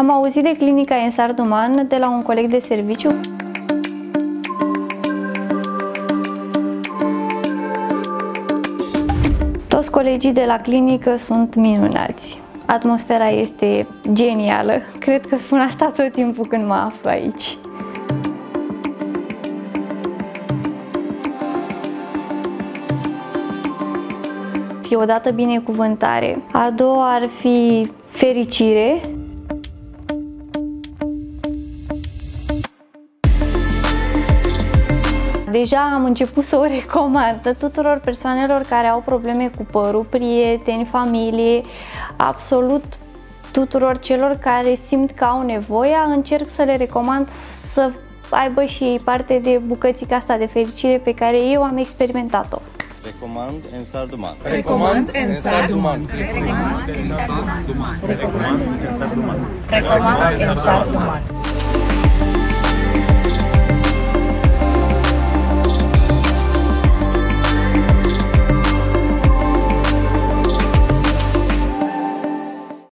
Am auzit de clinica Ensar Duman de la un coleg de serviciu. Toți colegii de la clinică sunt minunați. Atmosfera este genială. Cred că spun asta tot timpul când mă aflu aici. Fi odată binecuvântare, a doua ar fi fericire. Deja am început să o recomand tuturor persoanelor care au probleme cu părul, prieteni, familie, absolut tuturor celor care simt că au nevoia. Încerc să le recomand să aibă și ei parte de bucățica asta de fericire pe care eu am experimentat-o. Recomand Ensar Duman. Recomand Ensar Duman. Recomand Ensar Duman. Recomand Ensar Duman.